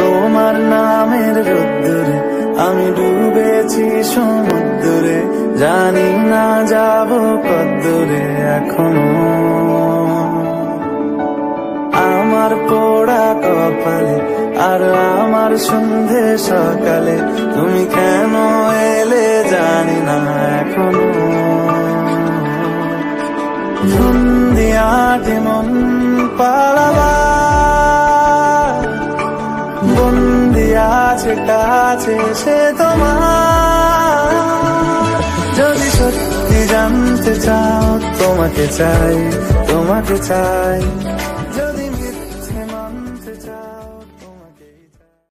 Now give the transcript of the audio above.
তোমার নামের রোদ্দুরে আমি ডুবেছি সমুদ্রে, জানি না যাব কদ্দূরে এখনো। আমার পোড়া কপালে আর আমার সন্ধে সকালে তুমি কেন এলে জানি না এখনো। বন্দিয়াতে মন পালাবা, বন্দি আছে কাছে সে তোমার। যদি সত্যি জানতে চাও তোমাকে চাই, তোমাকে চাই।